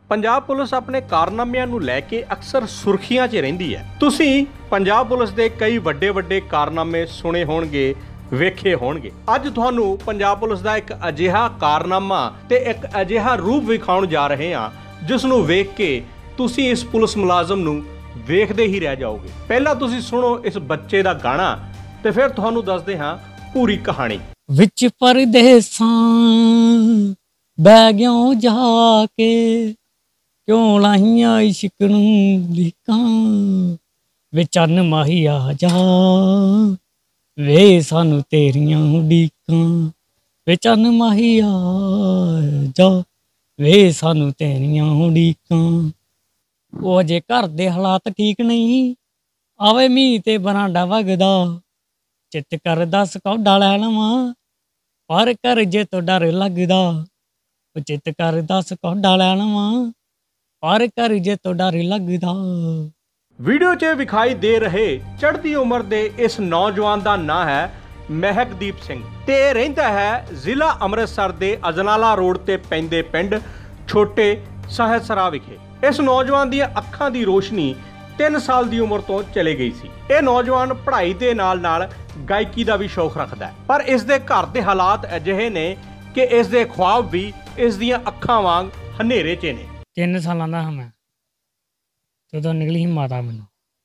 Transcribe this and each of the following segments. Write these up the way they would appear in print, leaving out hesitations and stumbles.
Punjab police अपने कारनामिਆਂ ਨੂੰ ਲੈ ਕੇ ਅਕਸਰ ਸੁਰਖੀਆਂ 'ਚ ਰਹਿੰਦੀ ਹੈ। ਤੁਸੀਂ ਪੰਜਾਬ ਪੁਲਿਸ ਦੇ ਕਈ ਵੱਡੇ ਕਾਰਨਾਮੇ ਸੁਣੇ ਹੋਣਗੇ, ਵੇਖੇ ਹੋਣਗੇ। ਅੱਜ ਤੁਹਾਨੂੰ ਪੰਜਾਬ ਪੁਲਿਸ ਦਾ ਇੱਕ ਅਜਿਹਾ ਕਾਰਨਾਮਾ ਤੇ ਇੱਕ ਅਜਿਹਾ ਰੂਪ ਵਿਖਾਉਣ ਜਾ ਰਹੇ ਹਾਂ ਜਿਸ ਨੂੰ ਵੇਖ ਕੇ ਤੁਸੀਂ ਇਸ ਪੁਲਿਸ ਮੁਲਾਜ਼ਮ ਨੂੰ ਵੇਖਦੇ ਹੀ ਰਹਿ ਜਾਓਗੇ। ਪਹਿਲਾਂ ਤੁਸੀਂ ਸੁਣੋ ਇਸ ਬੱਚੇ ਦਾ ਗਾਣਾ ਤੇ ਫਿਰ ਤੁਹਾਨੂੰ ਦੱਸਦੇ ਹਾਂ ਪੂਰੀ ਕਹਾਣੀ। ਵਿੱਚ ਪਰਦੇਸਾਂ ਬਹਿ ਗਿਓ ਜਾ ਕੇ क्यों लाहिया इश्क नूं लीकां वे चन्न माही आ जा वे सानू तेरियां उडीकां वे चन्न माही आ जा वे सानू तेरियां उडीकां। वो अजे घर दे हालात ठीक नहीं आवे मीह ते बरांडा वगदा चित कर दस कौडा लै लवां पर घर जे तो डर लगदा चित कर दस कौडा लै लवां पर घर जे तो डर लगदा। वीडियो 'ਚ ਵਿਖਾਈ ਦੇ ਰਹੇ ਚੜ੍ਹਦੀ ਉਮਰ ਦੇ ਇਸ ਨੌਜਵਾਨ ਦਾ ਨਾਂ ਹੈ ਮਹਿਕਦੀਪ ਸਿੰਘ ਤੇ ਇਹ ਰਹਿੰਦਾ ਹੈ ਜ਼ਿਲ੍ਹਾ ਅੰਮ੍ਰਿਤਸਰ ਦੇ ਅਜਨਾਲਾ ਰੋਡ ਤੇ ਪੈਂਦੇ ਪਿੰਡ ਛੋਟੇ ਸਾਹਿਬਸਰਾ ਵਿਖੇ। ਇਸ ਨੌਜਵਾਨ ਦੀਆਂ ਅੱਖਾਂ ਦੀ ਰੋਸ਼ਨੀ 3 ਸਾਲ ਦੀ ਉਮਰ ਤੋਂ ਚਲੇ ਗਈ ਸੀ। ਇਹ ਨੌਜਵਾਨ ਪੜ੍ਹਾਈ ਦੇ ਨਾਲ ਗਾਇਕੀ ਦਾ ਵੀ ਸ਼ੌਕ ਰੱਖਦਾ ਹੈ, ਪਰ ਇਸ ਦੇ ਘਰ ਦੇ ਹਾਲਾਤ ਅਜਿਹੇ ਨੇ ਕਿ ਇਸ ਦੇ ख्वाब ਵੀ ਇਸ ਦੀਆਂ ਅੱਖਾਂ ਵਾਂਗ ਹਨੇਰੇ 'ਚ ਨੇ। 3 ਸਾਲਾਂ ਦਾ ਹਾਂ ਮੈਂ ਜਦੋਂ ਨਿਕਲੀ ਸੀ ਮਾਤਾ, ਮੈਨੂੰ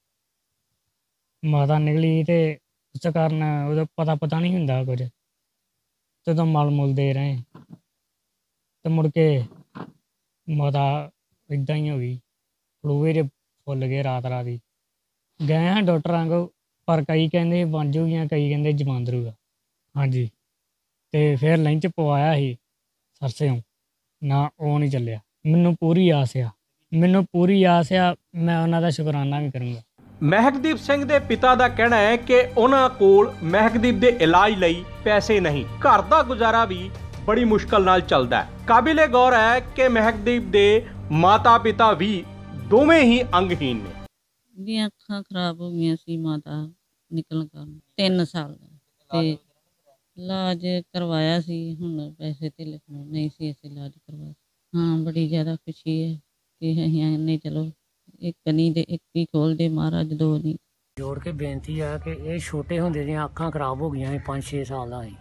ਮਾਤਾ ਨਿਕਲੀ ਤੇ ਉਸ ਕਾਰਨ ਉਹਦਾ ਪਤਾ ਨਹੀਂ ਹੁੰਦਾ ਕੁਝ। ਜਦੋਂ ਮਲ ਮੁਲ ਦੇ ਰਹੇ ਤੇ ਮੁੜ ਕੇ ਮਾਤਾ ਇੱਦਾਂ ਹੀ ਹੋ ਗਈ, ਫਲੂਏ ਜਿਹੇ ਫੁੱਲ ਗਏ ਰਾਤ ਹੀ। ਗਏ ਹਾਂ ਡਾਕਟਰਾਂ ਕੋਲ, ਪਰ ਕਈ ਕਹਿੰਦੇ ਬਣ ਜੂਗੀਆਂ, ਕਈ ਕਹਿੰਦੇ ਜਮਾਂਦਰੂਗਾ। ਹਾਂਜੀ, ਤੇ ਫਿਰ ਲੰਚ ਪਵਾਇਆ ਸੀ ਸਰਸਿਓਂ ਨਾ, ਉਹ ਨਹੀਂ ਚੱਲਿਆ। ਮੈਨੂੰ ਪੂਰੀ ਆਸ ਆ ਮੈਂ ਉਹਨਾਂ ਦਾ ਸ਼ੁਕਰਾਨਾ ਵੀ ਕਰੂੰਗਾ। ਮਹਿਕਦੀਪ ਸਿੰਘ ਦੇ ਪਿਤਾ ਦਾ ਕਹਿਣਾ ਹੈ ਕਿ ਉਹਨਾਂ ਕੋਲ ਮਹਿਕਦੀਪ ਦੇ ਇਲਾਜ ਲਈ ਪੈਸੇ ਨਹੀਂ, ਘਰ ਦਾ ਗੁਜ਼ਾਰਾ ਵੀ ਬੜੀ ਮੁਸ਼ਕਲ ਨਾਲ ਚੱਲਦਾ ਹੈ। ਕਾਬਿਲੇ ਗੌਰ ਹੈ ਕਿ ਮਹਿਕਦੀਪ ਦੇ ਮਾਤਾ ਪਿਤਾ ਵੀ ਦੋਵੇਂ ਹੀ ਅੰਗਹੀਨ ਨੇ। ਦੀਆਂ ਅੱਖਾਂ ਖਰਾਬ ਹੋ ਗਈਆਂ ਸੀ ਮਾਤਾ ਨਿਕਲਣ ਕਾਰਨ 3 ਸਾਲ ਦਾ, ਤੇ ਇਲਾਜ ਕਰਵਾਇਆ ਸੀ। ਹੁਣ ਪੈਸੇ ਤੇ ਲਿਖਣਾ ਨਹੀਂ ਸੀ, ਅਸੀਂ ਇਲਾਜ ਕਰਵਾਇਆ। हाँ, बड़ी ज़्यादा खुशी है कि नहीं चलो एक नहीं दे एक ही खोल दे महाराज, 2 नहीं। जोड़ के बेनती है कि ये छोटे होंदे दी अखां खराब हो गई 5-6 साल का ही।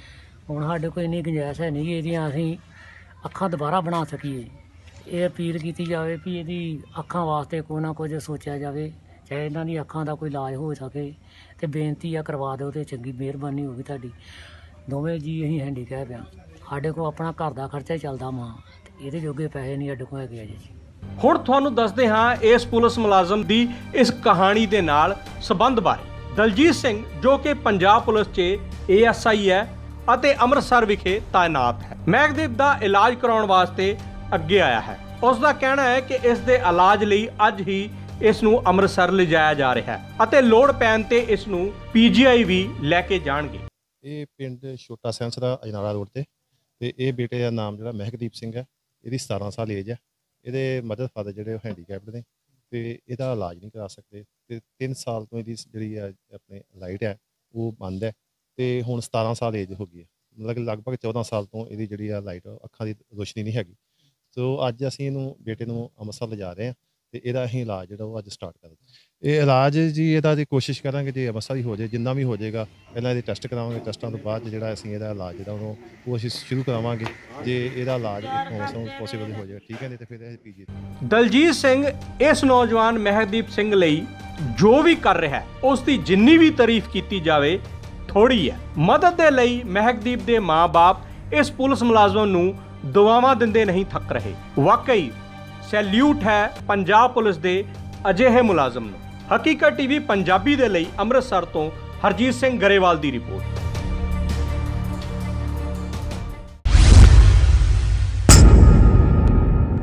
हुण साडे कोई इन्नी गुंजाइश है नहीं कि असीं अखां दोबारा बना सकीए। ये अपील की जाए भी ये अखां वास्ते कोई ना कुछ सोचा जाए, चाहे इन्हां दी अखां दा कोई इलाज हो सके तो बेनती है करवा दो तो चंगी मेहरबानी होगी तुहाडी। दोवें जी असीं हैंडीकैप आ, साडे कोल अपना घर दा खर्चा चलदा मां, ਇਹਦੇ ਜੋਗੇ ਪੈਸੇ ਨਹੀਂ ਸਾਡੇ ਕੋਲ ਹੈਗੇ ਜੀ। ਹੁਣ ਤੁਹਾਨੂੰ ਦੱਸਦੇ ਹਾਂ ਇਸ ਪੁਲਿਸ ਮੁਲਾਜ਼ਮ ਦੀ ਇਸ ਕਹਾਣੀ ਦੇ ਨਾਲ ਸੰਬੰਧ ਬਾਰੇ। ਦਲਜੀਤ ਸਿੰਘ ਜੋ ਕਿ ਪੰਜਾਬ ਪੁਲਿਸ 'ਚ ASI ਹੈ ਅਤੇ ਅੰਮ੍ਰਿਤਸਰ ਵਿਖੇ ਤਾਇਨਾਤ ਹੈ, ਮਹਿਕਦੀਪ ਦਾ ਇਲਾਜ ਕਰਾਉਣ ਵਾਸਤੇ ਅੱਗੇ ਆਇਆ ਹੈ। ਉਸ ਦਾ ਕਹਿਣਾ ਹੈ ਕਿ ਇਸ ਦੇ ਇਲਾਜ ਲਈ ਅੱਜ ਹੀ ਇਸ ਨੂੰ ਅੰਮ੍ਰਿਤਸਰ ਲਿਜਾਇਆ ਜਾ ਰਿਹਾ ਹੈ ਅਤੇ ਲੋੜ ਪੈਣ ਤੇ ਇਸ ਨੂੰ PGI ਵੀ ਲੈ ਕੇ ਜਾਣਗੇ। ਇਹ ਪਿੰਡ ਛੋਟਾ ਸਾਹਿਬਸਰਾ ਅਜਨਾਲਾ ਰੋਡ ਤੇ ਇਹ ਬੇਟੇ ਦਾ ਨਾਮ ਜਿਹੜਾ ਮਹਿਕਦੀਪ ਸਿੰਘ ਹੈ। ਇਹਦੀ 17 ਸਾਲ ਏਜ ਹੈ। ਇਹਦੇ ਮਦਰ ਫਾਦਰ ਜਿਹੜੇ ਉਹ ਹੈਂਡੀਕੈਪਡ ਨੇ ਤੇ ਇਹਦਾ ਇਲਾਜ ਨਹੀਂ ਕਰਾ ਸਕਦੇ ਤੇ 3 ਸਾਲ ਤੋਂ ਇਹਦੀ ਜਿਹੜੀ ਹੈ ਆਪਣੇ ਲਾਈਟ ਹੈ ਉਹ ਬੰਦ ਹੈ ਤੇ ਹੁਣ 17 ਸਾਲ ਏਜ ਹੋ ਗਈ ਹੈ। ਮਤਲਬ ਲਗਭਗ 14 ਸਾਲ ਤੋਂ ਇਹਦੀ ਜਿਹੜੀ ਆ ਲਾਈਟ ਅੱਖਾਂ ਦੀ ਰੋਸ਼ਨੀ ਨਹੀਂ ਹੈਗੀ। ਸੋ ਅੱਜ ਅਸੀਂ ਇਹਨੂੰ ਬੇਟੇ ਨੂੰ ਅੰਮ੍ਰਿਤਸਰ ਲਿਜਾ ਰਹੇ ਹਾਂ ਤੇ ਇਹਦਾ ਅਸੀਂ ਇਲਾਜ ਜਿਹੜਾ ਉਹ ਅੱਜ ਸਟਾਰਟ ਕਰ ਦਿੱਤਾ। ਇਹ ਇਲਾਜ ਜੀ ਇਹਦਾ ਦੀ ਕੋਸ਼ਿਸ਼ ਕਰਾਂਗੇ ਜੇ ਅੰਮ੍ਰਿਤਸਰ ਹੀ ਹੋ ਜਾਏ, ਜਿੰਨਾ ਵੀ ਹੋ ਜਾਏਗਾ ਪਹਿਲਾਂ ਇਹਦੇ ਟੈਸਟ ਕਰਾਵਾਂਗੇ, ਟੈਸਟਾਂ ਤੋਂ ਬਾਅਦ ਜਿਹੜਾ ਅਸੀਂ ਇਹਦਾ ਇਲਾਜ ਜਿਹੜਾ ਉਹ ਅਸੀਂ ਸ਼ੁਰੂ ਕਰਾਵਾਂਗੇ। ਜੇ ਇਹਦਾ ਇਲਾਜ ਪੋਸੀਬਲ ਹੋ ਜਾਏ ਠੀਕ ਹੈ, ਨਹੀਂ ਤਾਂ ਫਿਰ ਇਹ PGI। ਦਲਜੀਤ ਸਿੰਘ ਇਸ ਨੌਜਵਾਨ ਮਹਿਕਦੀਪ ਸਿੰਘ ਲਈ ਜੋ ਵੀ ਕਰ ਰਿਹਾ ਉਸ ਦੀ ਜਿੰਨੀ ਵੀ ਤਾਰੀਫ ਕੀਤੀ ਜਾਵੇ ਥੋੜੀ ਹੈ। ਮਦਦ ਦੇ ਲਈ ਮਹਿਕਦੀਪ ਦੇ ਮਾਂ-ਬਾਪ ਇਸ ਪੁਲਿਸ ਮੁਲਾਜ਼ਮ ਨੂੰ ਦੁਆਵਾਂ ਦਿੰਦੇ ਨਹੀਂ ਥੱਕ ਰਹੇ। ਵਾਕਈ ਸੈਲਿਊਟ ਹੈ ਪੰਜਾਬ ਪੁਲਿਸ ਦੇ ਅਜਿਹੇ ਮੁਲਾਜ਼ਮ ਨੂੰ। ਹਕੀਕਤ TV ਪੰਜਾਬੀ ਦੇ ਲਈ ਅੰਮ੍ਰਿਤਸਰ ਤੋਂ ਹਰਜੀਤ ਸਿੰਘ ਗਰੇਵਾਲ ਦੀ ਰਿਪੋਰਟ।